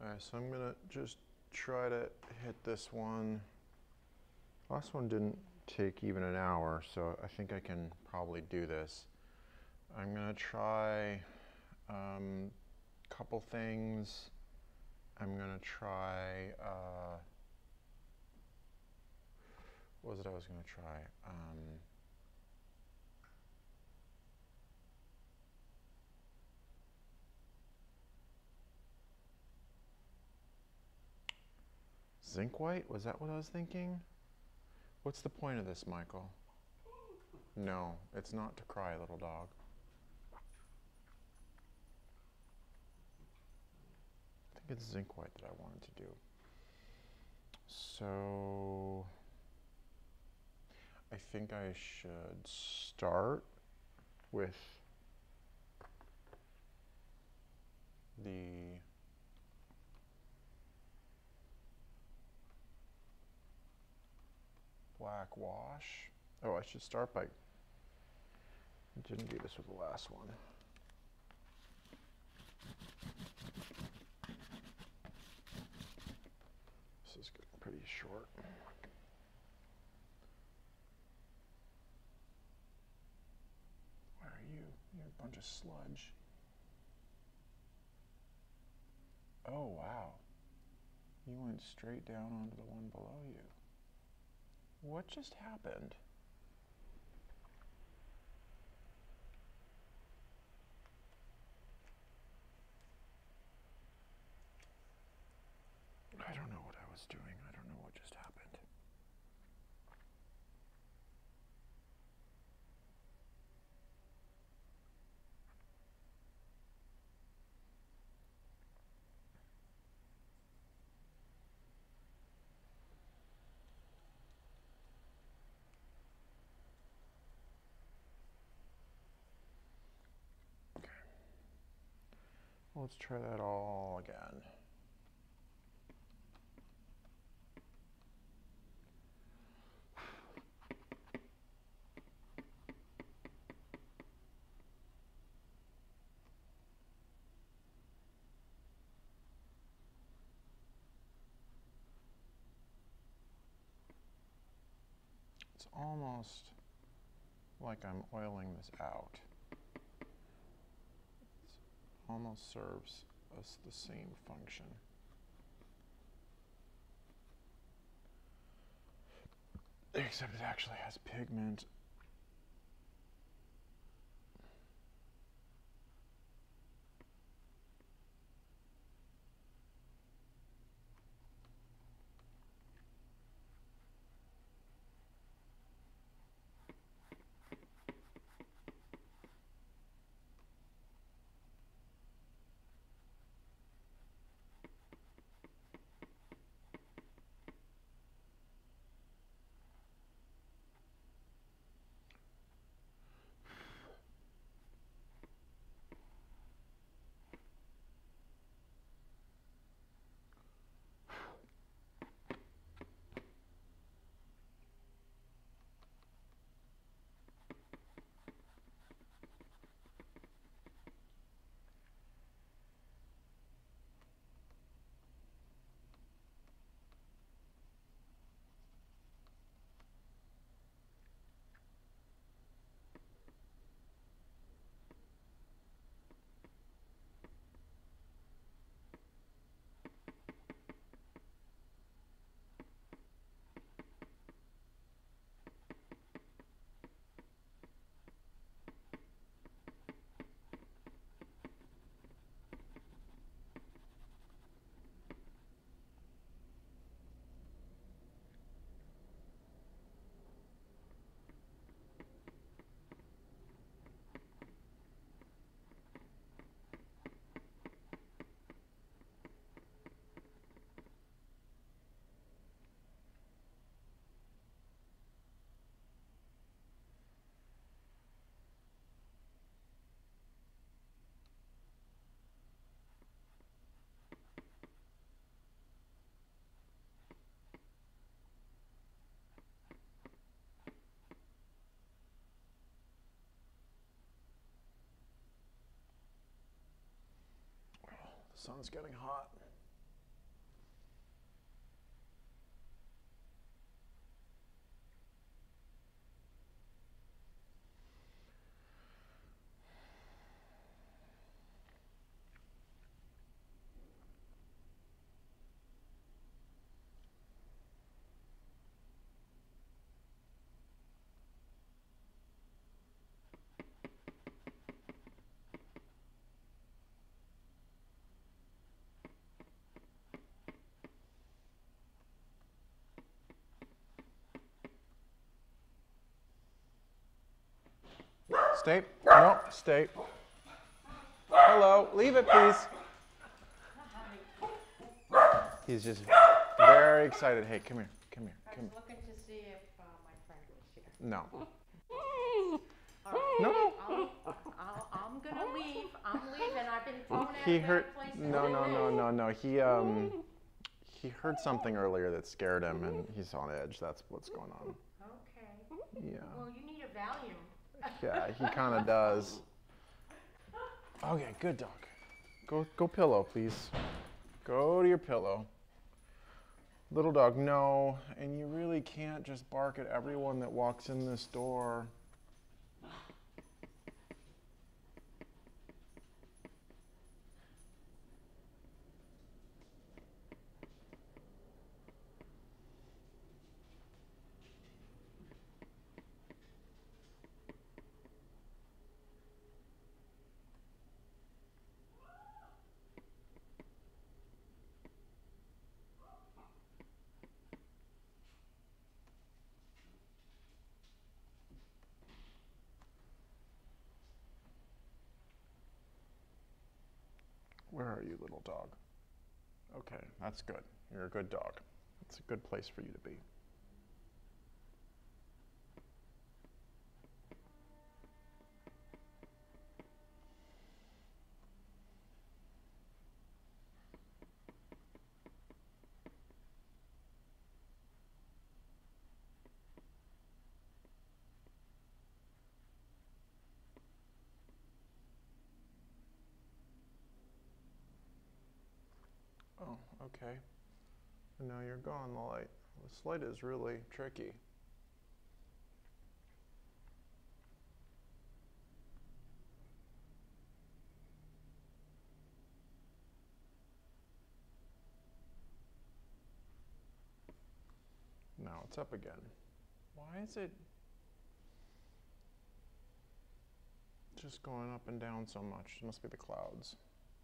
Alright, so I'm gonna just try to hit this one. Last one didn't take even an hour, so I think I can probably do this. I'm gonna try a couple things. I'm gonna try, what was it I was gonna try? Zinc white? Was that what I was thinking? What's the point of this, Michael? No, it's not to cry, little dog. I think it's zinc white that I wanted to do. So I think I should start with the black wash. Oh, I should start by, I didn't do this with the last one. This is getting pretty short. Where are you? You're a bunch of sludge. Oh, wow. You went straight down onto the one below you. What just happened? I don't know what I was doing. I don't know what just happened. Okay. Well, let's try that all again. It's almost like I'm oiling this out. It almost serves us the same function. Except it actually has pigment. The sun's getting hot. Stay. No, stay. Hello, leave it, please. He's just very excited. Hey, come here, come here, come here. I was looking to see if my friend was here. No. All right. No. I'm gonna leave. I'm leaving. I've been thrown out He of heard. that place. No. He heard something earlier that scared him, and he's on edge. That's what's going on. Okay. Yeah. Well, you need a Valium. Yeah, he kind of does. Okay, good dog. Go pillow, please. Go to your pillow. Little dog, no. And you really can't just bark at everyone that walks in this door. Where are you, little dog? Okay, that's good. You're a good dog. It's a good place for you to be. Oh, okay. And now you're gone, the light. This light is really tricky. Now it's up again. Why is it just going up and down so much? It must be the clouds.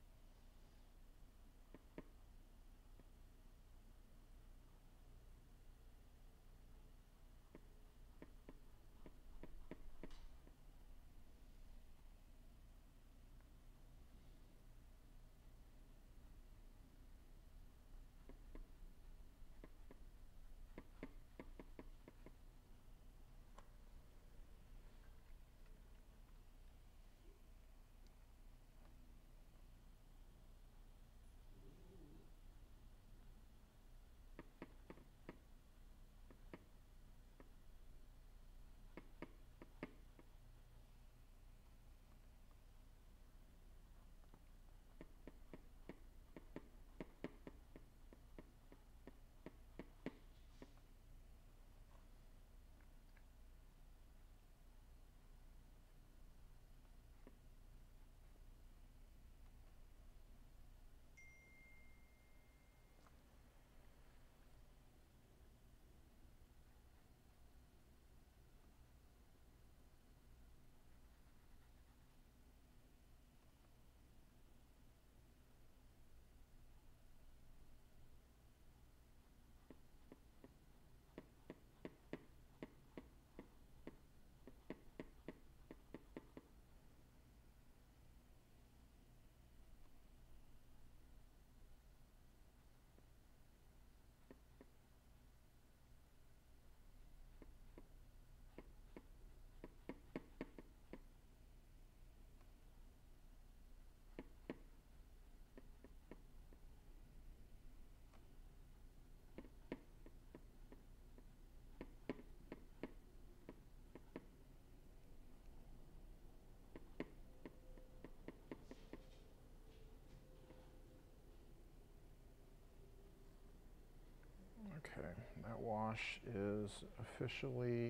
Okay, that wash is officially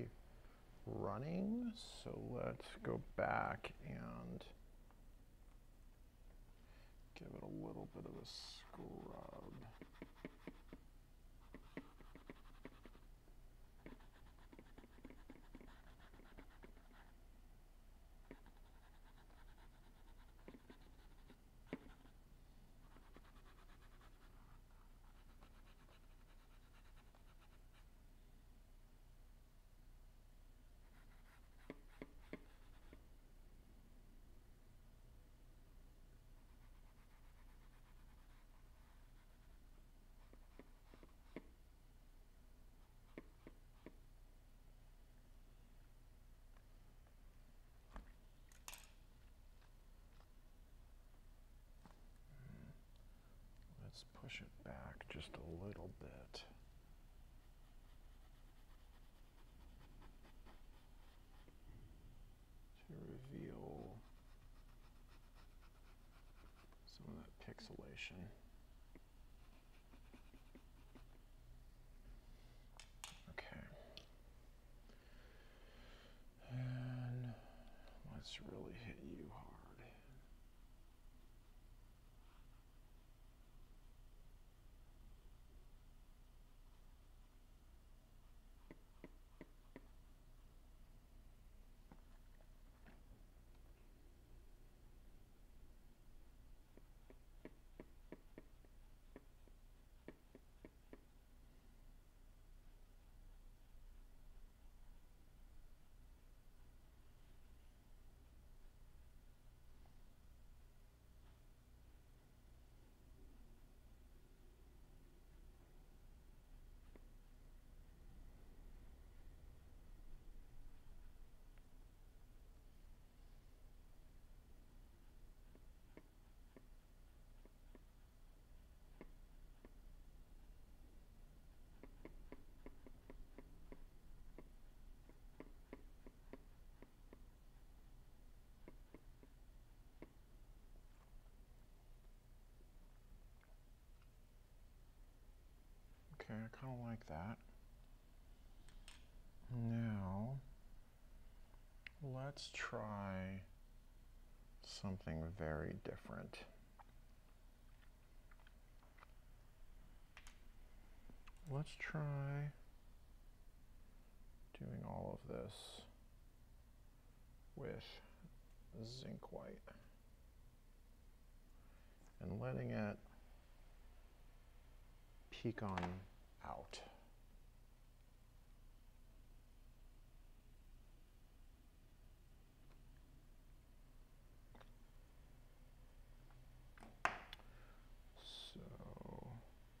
running, so let's go back and give it a little bit of a scrub. Let's push it back just a little bit. To reveal some of that pixelation. Okay. And let's really hit you hard. Okay, I kind of like that. Now, let's try something very different. Let's try doing all of this with zinc white and letting it peek on out. So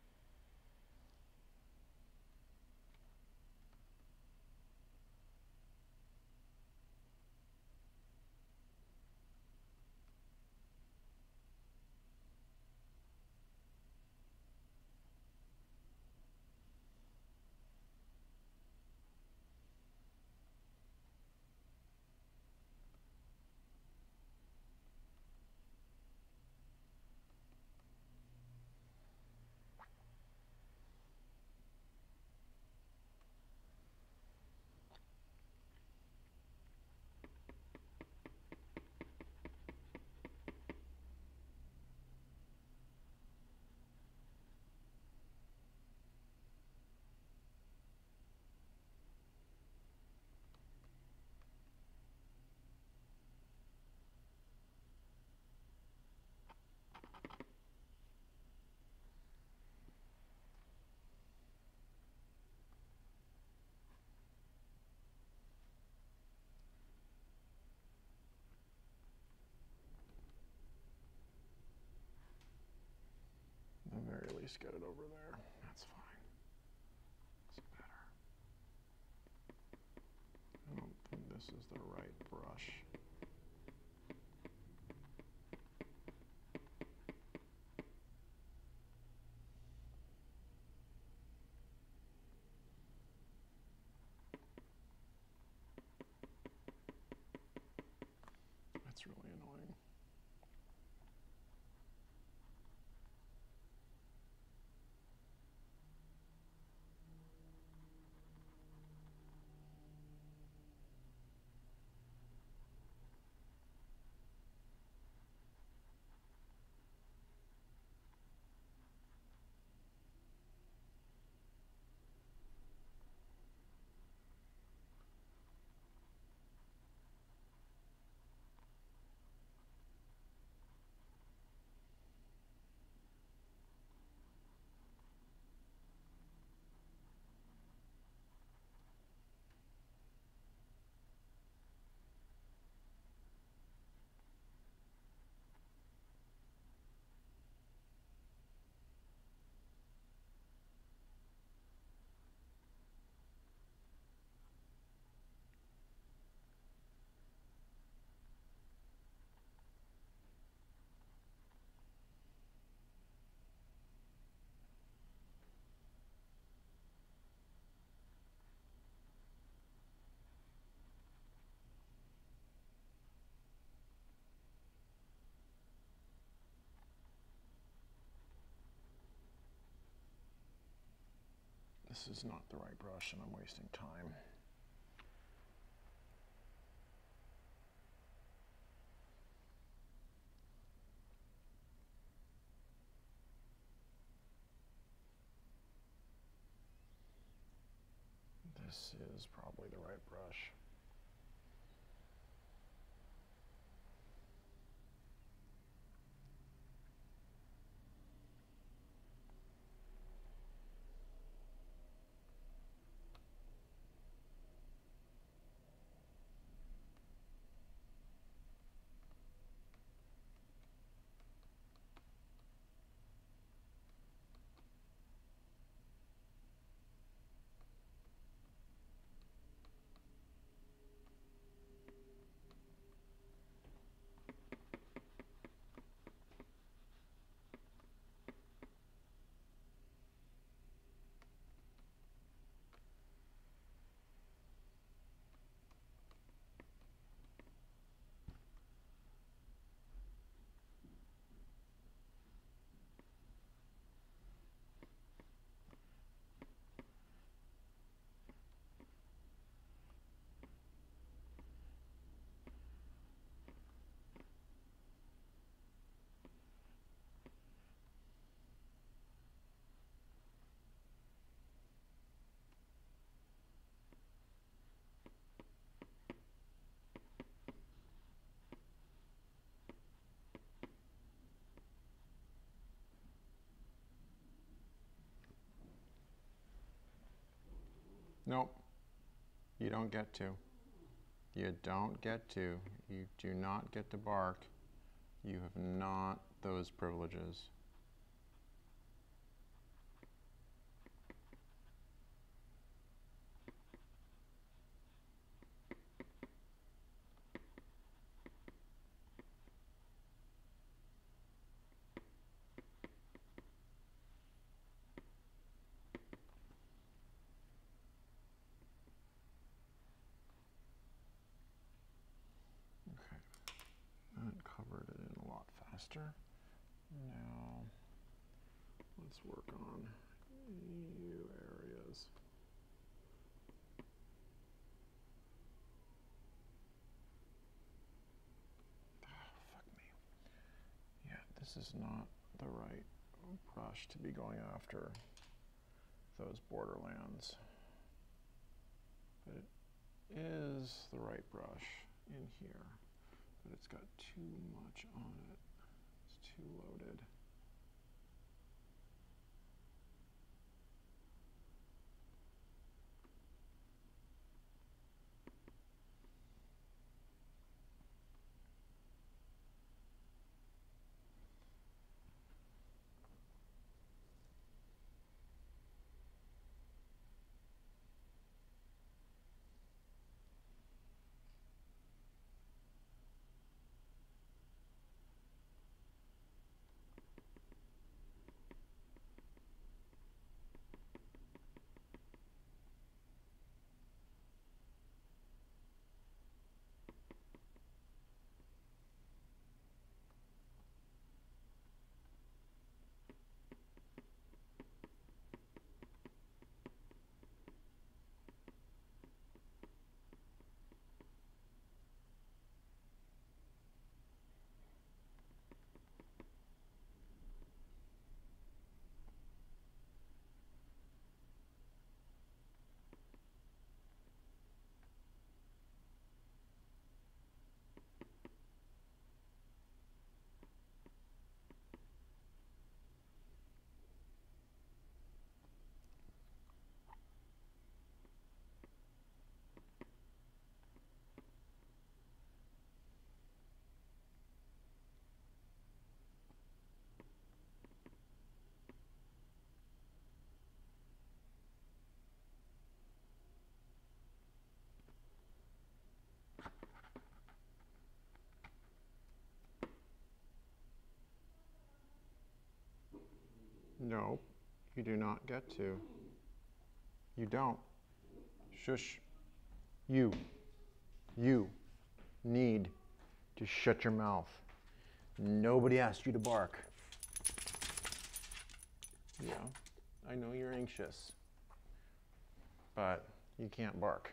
at the very least get it over there. That's fine. It's better. I don't think this is the right brush. That's really annoying. this is not the right brush and I'm wasting time. This is probably the right brush. Nope, you don't get to. You don't get to. You do not get to bark. You have not those privileges. That covered it in a lot faster. Now, let's work on new areas. Fuck me. Yeah, this is not the right brush to be going after those borderlands. But it is the right brush in here. But it's got too much on it. It's too loaded. No, you do not get to. You don't. Shush. You need to shut your mouth. Nobody asked you to bark. Yeah, I know you're anxious. but you can't bark.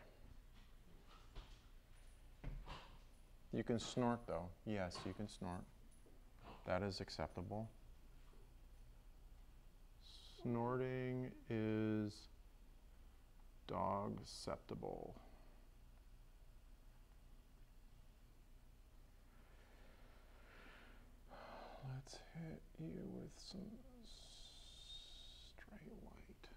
You can snort though. Yes, you can snort. That is acceptable. Snorting is dog-acceptable. Let's hit you with some straight white.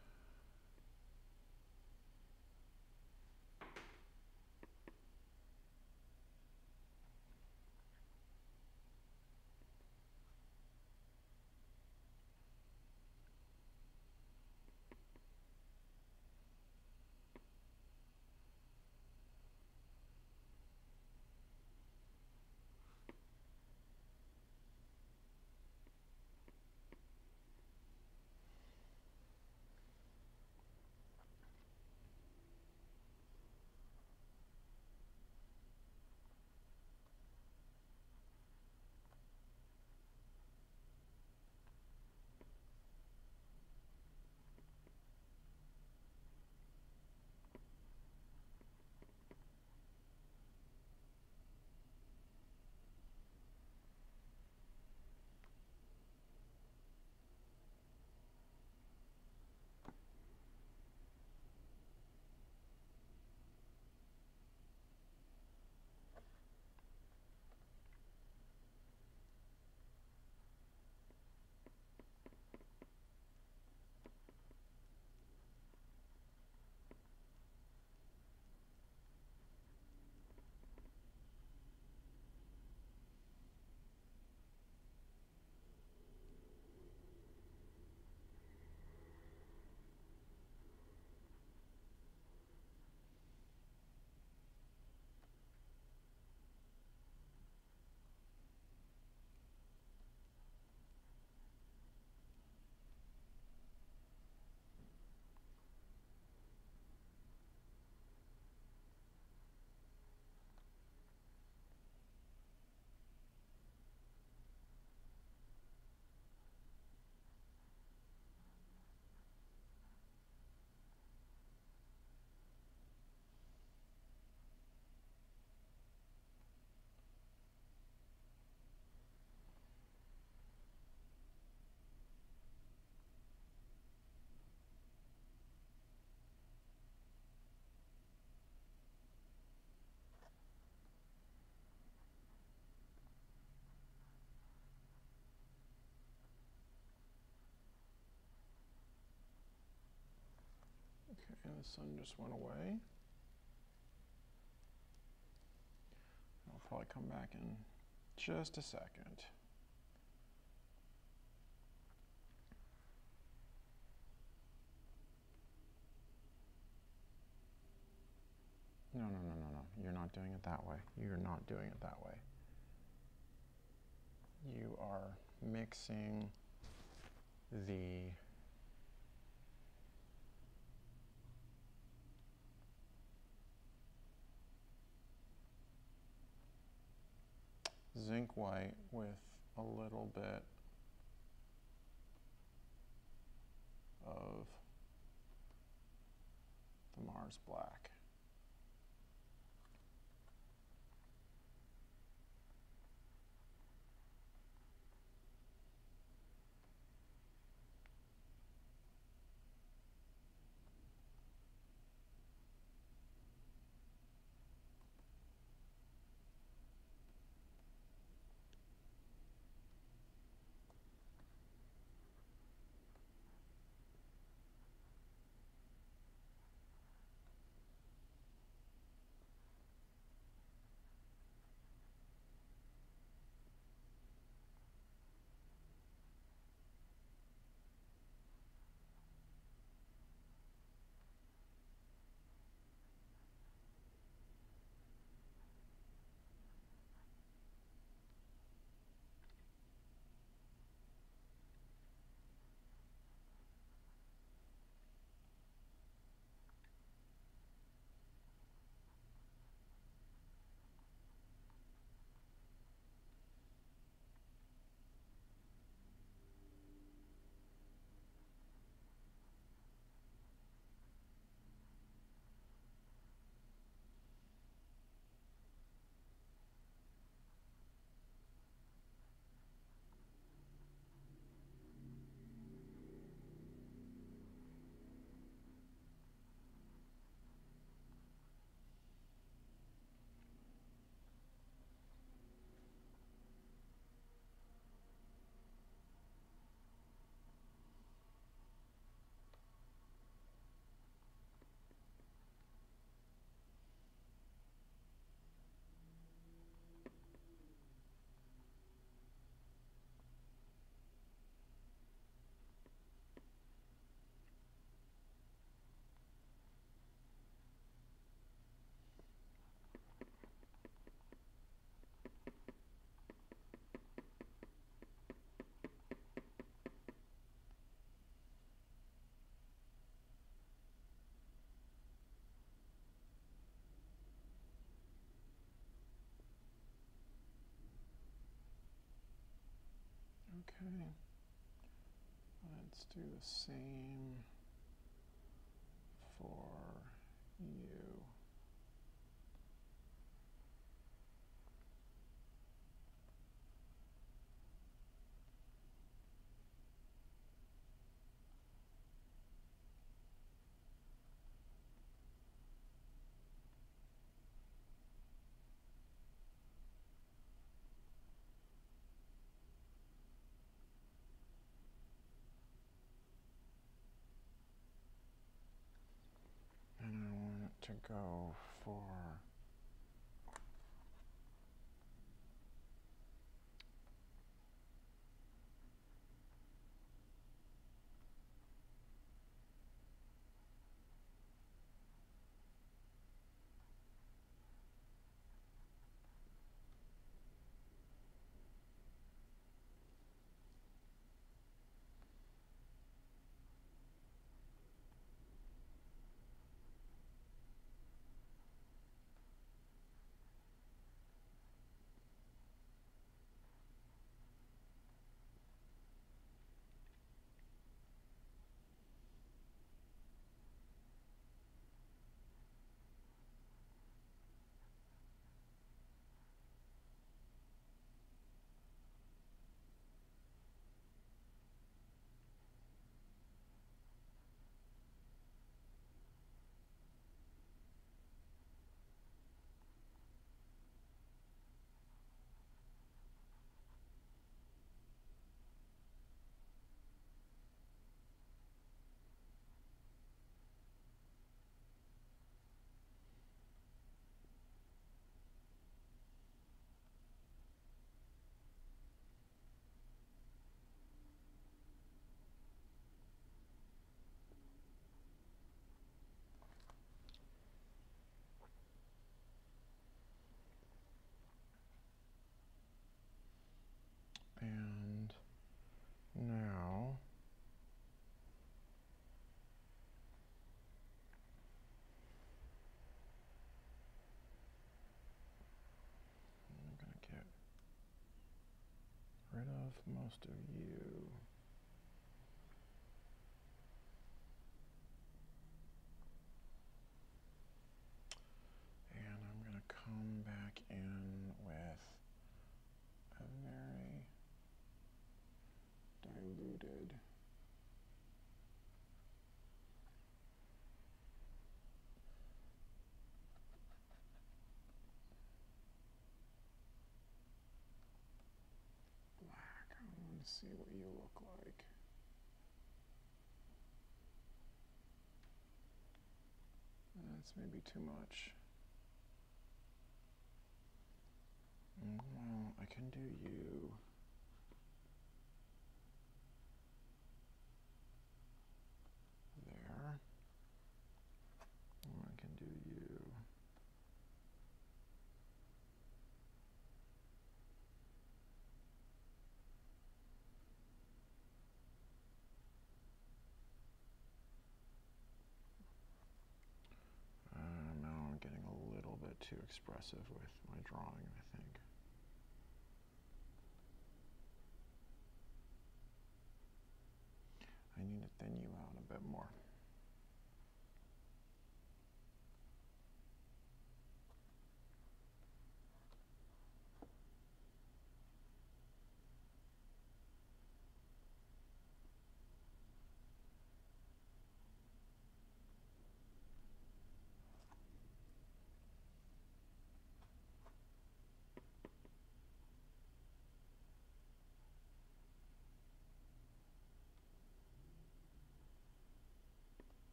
Okay, and the sun just went away. I'll probably come back in just a second. No, no, no, no, no. You're not doing it that way. You're not doing it that way. You are mixing the zinc white with a little bit of the Mars black. Okay. Let's do the same for you. And I want it to go for and now I'm going to get rid of most of you. And I'm going to come back in with a very diluted black. I want to see what you look like. That's maybe too much. Well, I can do you. There. I can do you. Now I'm getting a little bit too expressive with my drawing, I think. I need to thin you out a bit more.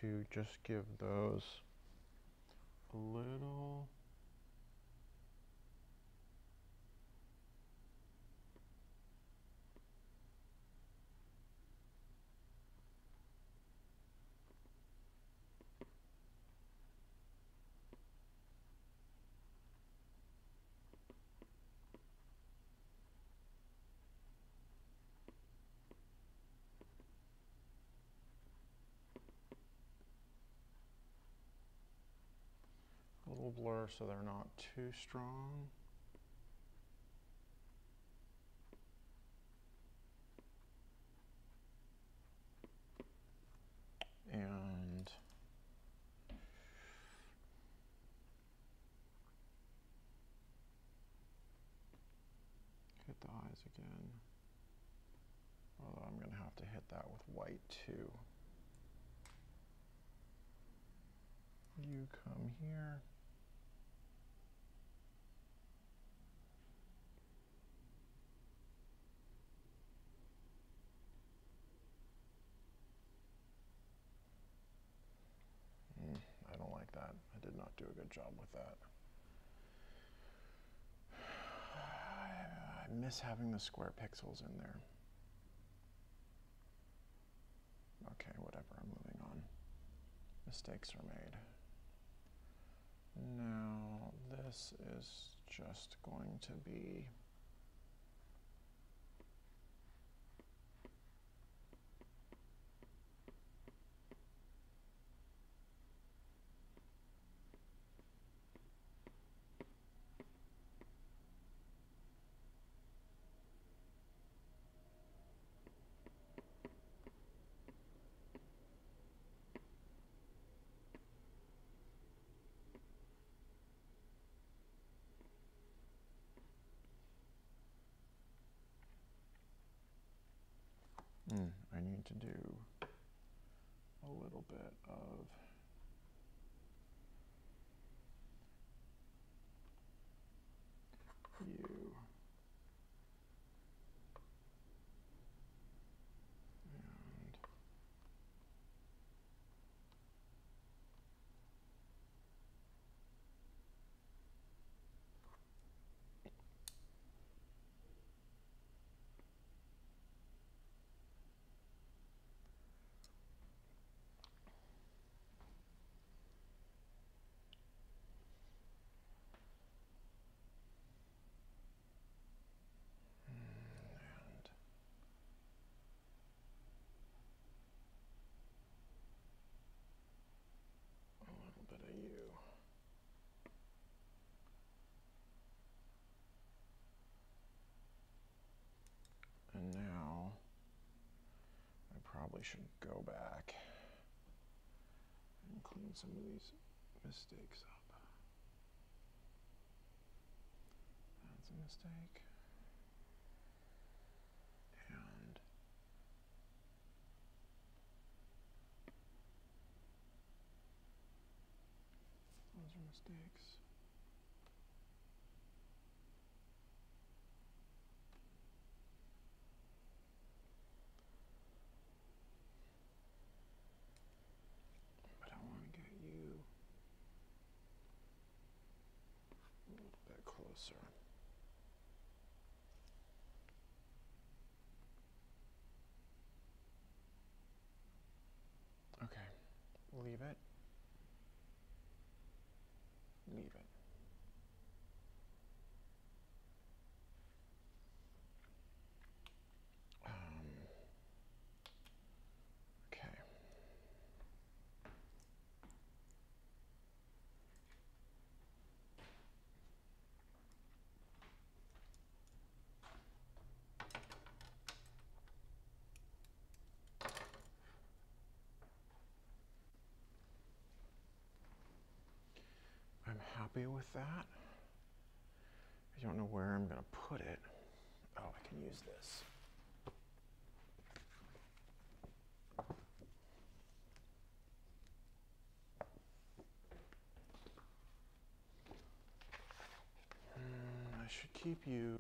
to just give those a little blur so they're not too strong. And hit the eyes again. Although I'm going to have to hit that with white too. You come here. I don't like that. I did not do a good job with that. I miss having the square pixels in there. Okay, whatever, I'm moving on. Mistakes are made. Now, this is just going to be I need to do a little bit of you. And now I probably should go back and clean some of these mistakes up. That's a mistake. And those are mistakes. But I want to get you a little bit closer. Okay, leave it. Leave it. Okay. I'm happy with that. I don't know where I'm going to put it. Oh, I can use this. I should keep you.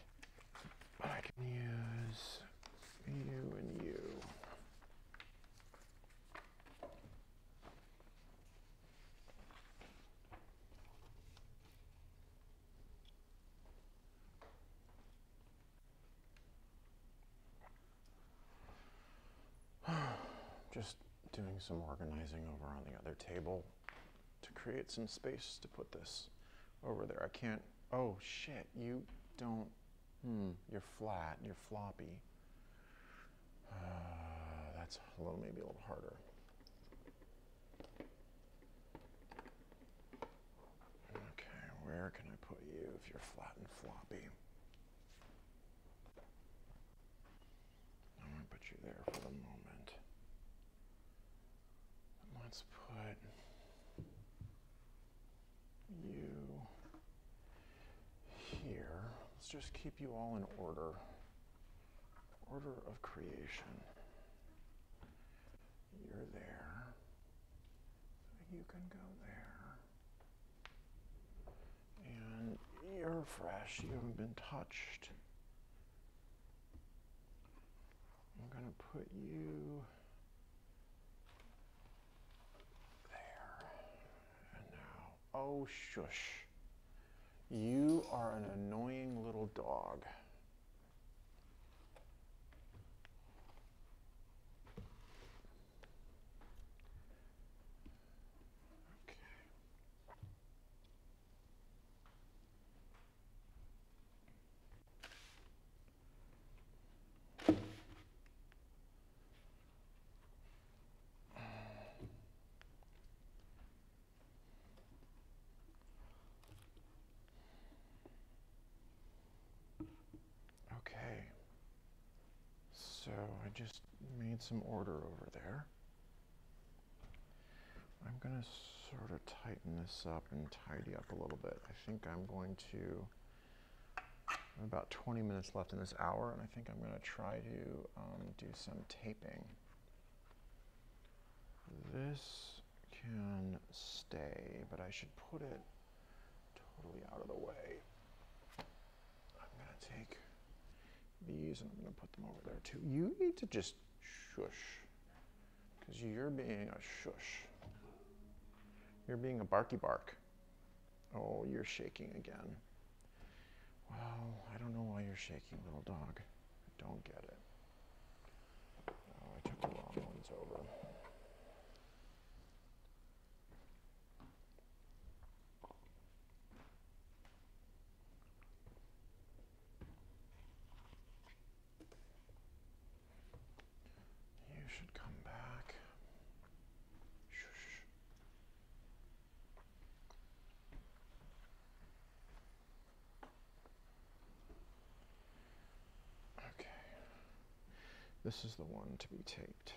I can use you and you. just doing some organizing over on the other table to create some space to put this over there. I can't, oh shit, you don't, you're flat, you're floppy. That's maybe a little harder. Okay, where can I put you if you're flat and floppy? I'm gonna put you there for the moment. Let's put you here. Let's just keep you all in order. Order of creation. You're there. You can go there. And you're fresh. You haven't been touched. I'm going to put you there. And now, oh shush. You are an annoying little dog. Okay, so I just made some order over there. I'm going to sort of tighten this up and tidy up a little bit. I think I'm going to, about 20 minutes left in this hour, and I think I'm going to try to do some taping. This can stay, but I should put it totally out of the way. I'm going to take these and I'm going to put them over there too. You need to just shush, because you're being a shush. You're being a barky bark. Oh, you're shaking again. Well, I don't know why you're shaking, little dog. I don't get it. Oh, I took the wrong ones over. You should come back. Shush. Okay. This is the one to be taped.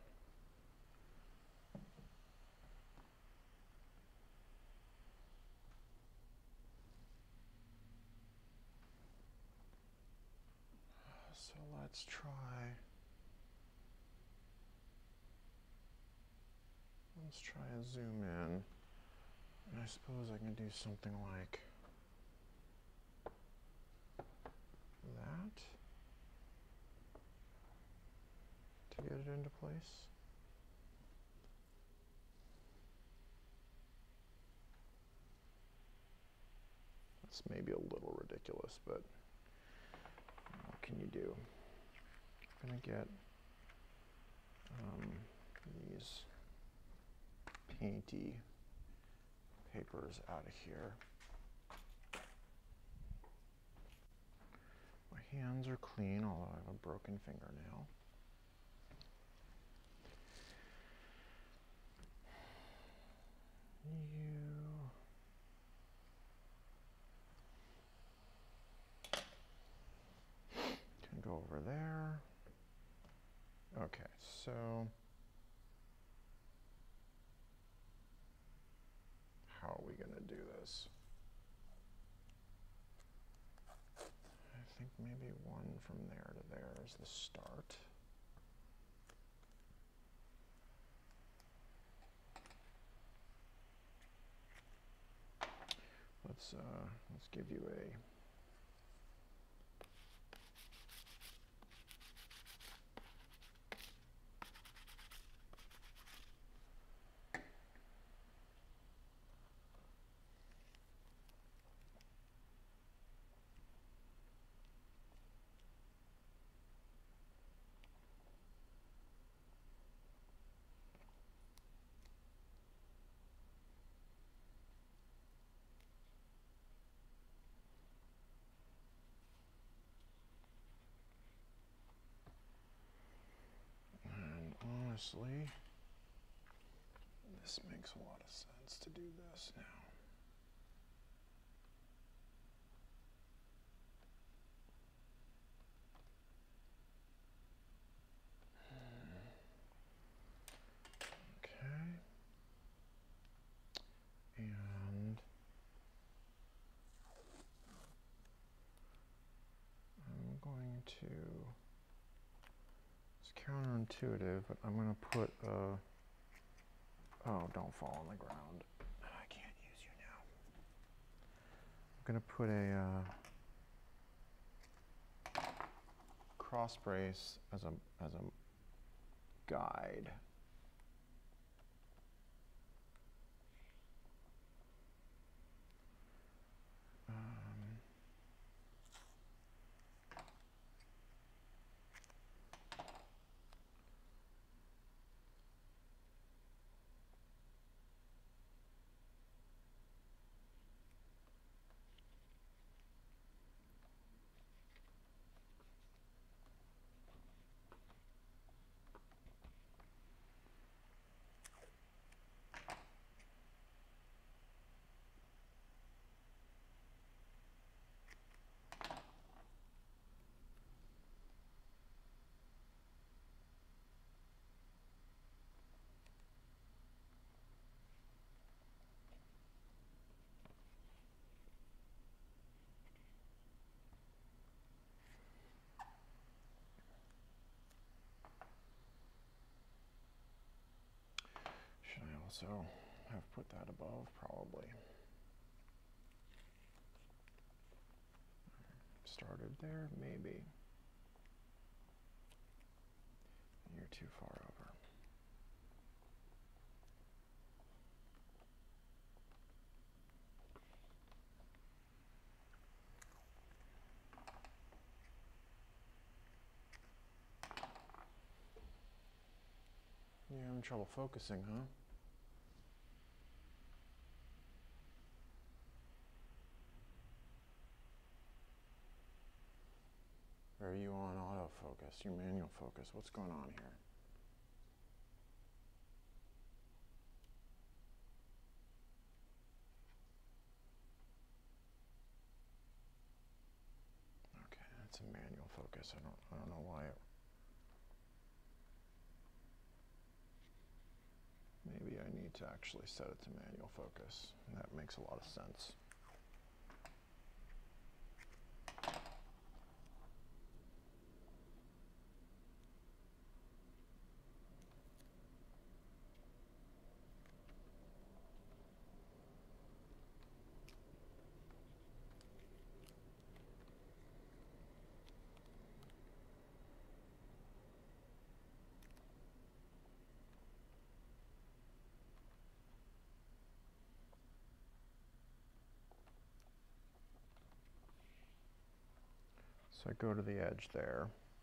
So let's try. Let's try a zoom in. And I suppose I can do something like that to get it into place. That's maybe a little ridiculous, but what can you do? I'm gonna get these painty papers out of here. My hands are clean, although I have a broken fingernail. You can go over there. Okay, so how are we going to do this? I think maybe one from there to there is the start. Let's give you a honestly, this makes a lot of sense to do this now. Okay. And I'm going to, it's counterintuitive, but I'm going to put a, oh, don't fall on the ground. I can't use you now. I'm going to put a cross brace as a guide. Should I also have put that above? Probably. Started there, maybe. You're too far over. You're having trouble focusing, huh? Or are you on autofocus, your manual focus? What's going on here? Okay, it's a manual focus. I don't know why maybe I need to actually set it to manual focus. That makes a lot of sense. So I go to the edge there.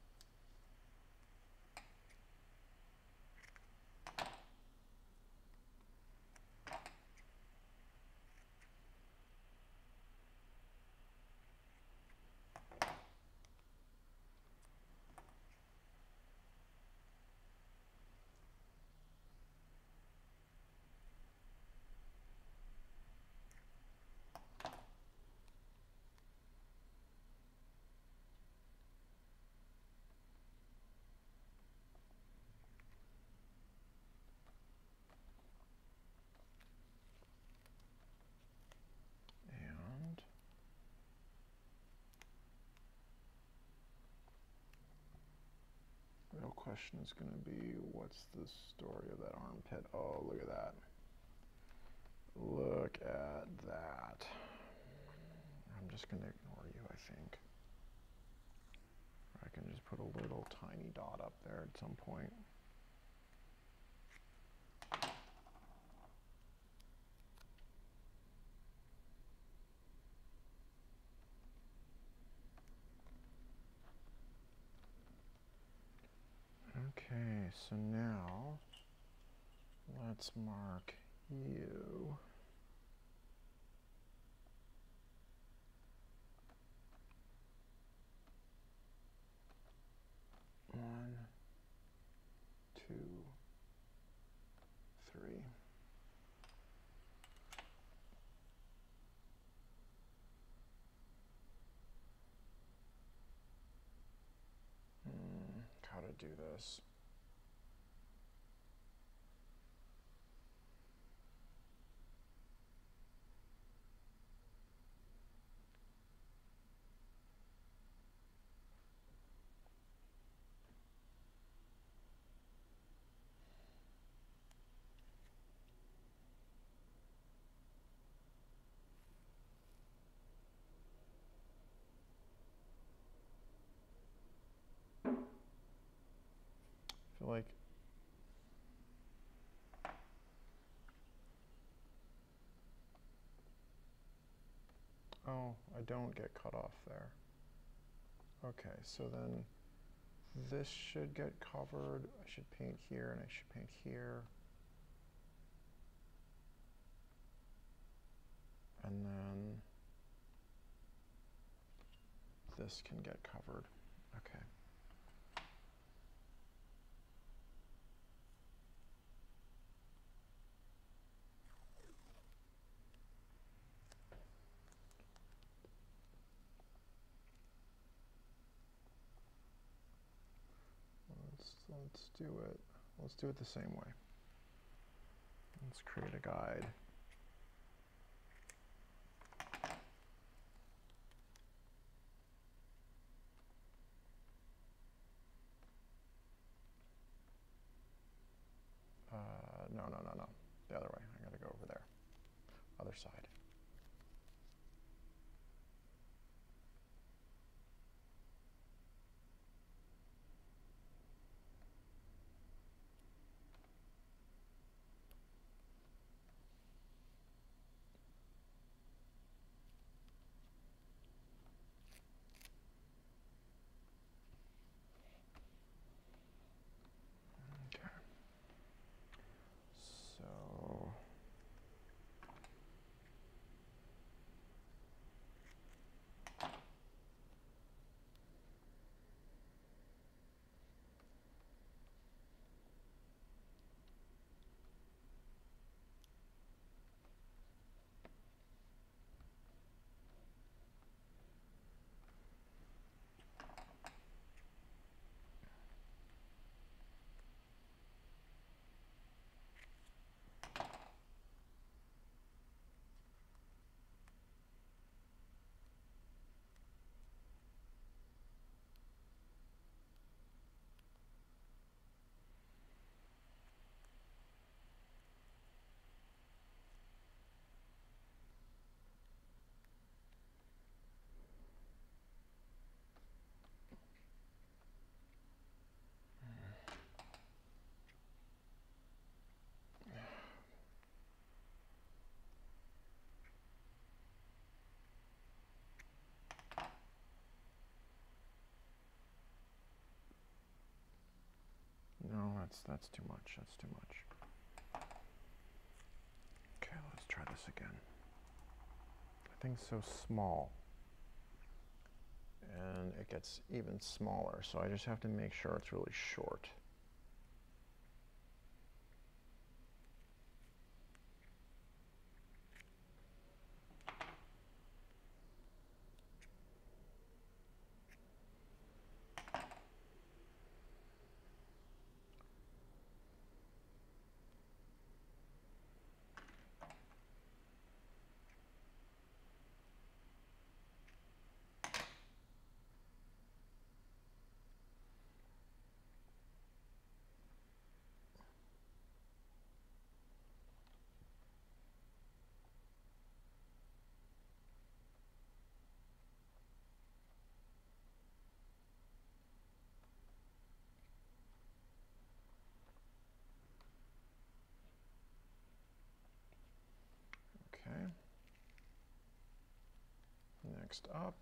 And the real question is going to be, what's the story of that armpit? Oh, look at that. Look at that. I'm just going to ignore you, I think. I can just put a little tiny dot up there at some point. Okay, so now let's mark you. One, two, do this. I feel like oh, I don't get cut off there. Okay, so then this should get covered. I should paint here and I should paint here. And then this can get covered. Okay. Let's do it. Let's do it the same way. Let's create a guide. No. The other way. I gotta go over there. Other side. Okay. So no, that's too much. That's too much. Okay, let's try this again. That thing's so small. And it gets even smaller, so I just have to make sure it's really short. Okay. Next up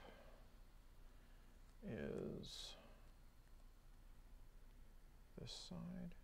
is this side.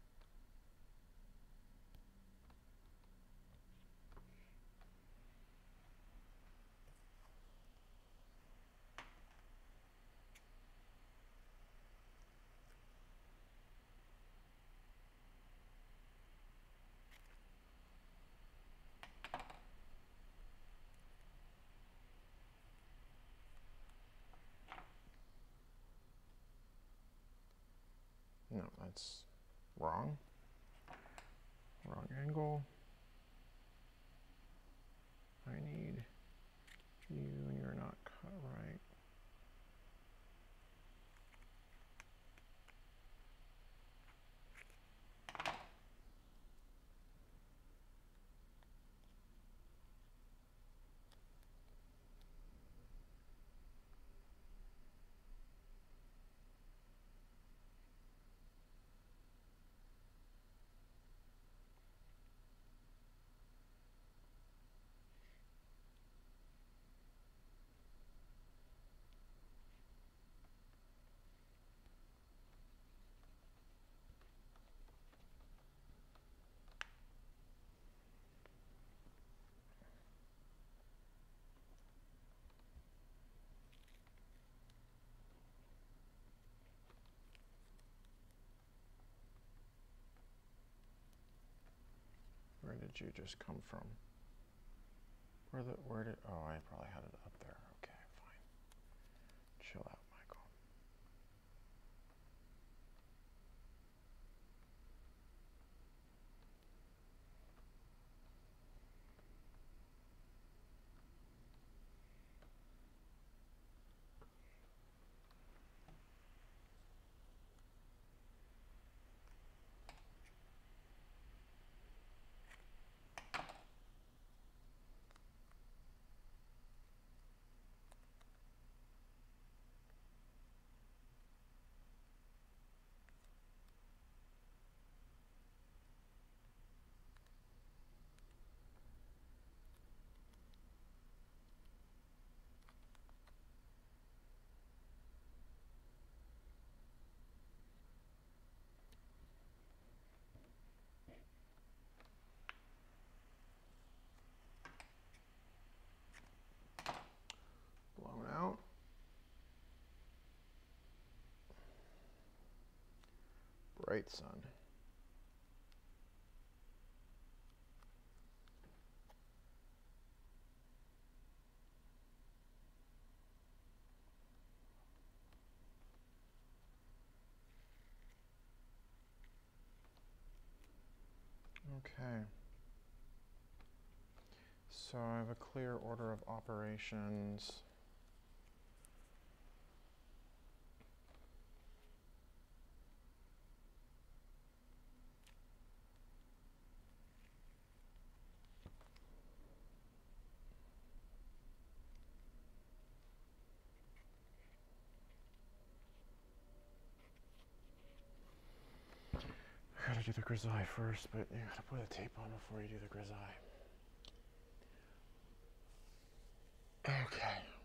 No, that's wrong. Wrong angle. I need you, and you're not cut right. Where did you just come from? Where did, oh, I probably had it up there. Okay, fine. Chill out, Michael. Blown out. Bright sun. Okay. So I have a clear order of operations. I gotta do the grisaille first, but you gotta put a tape on before you do the grisaille. Okay.